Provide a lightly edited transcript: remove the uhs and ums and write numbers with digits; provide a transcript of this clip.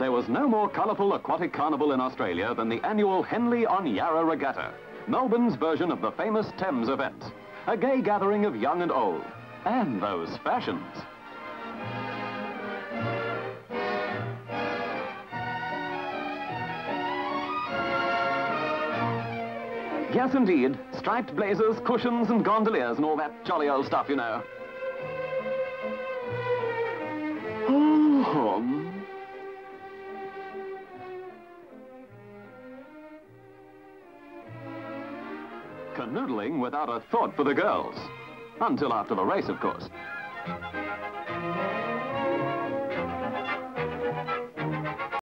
There was no more colourful aquatic carnival in Australia than the annual Henley on Yarra Regatta, Melbourne's version of the famous Thames event. A gay gathering of young and old. And those fashions. Yes, indeed. Striped blazers, cushions and gondoliers and all that jolly old stuff, you know. Oh. Canoodling without a thought for the girls. Until after the race, of course.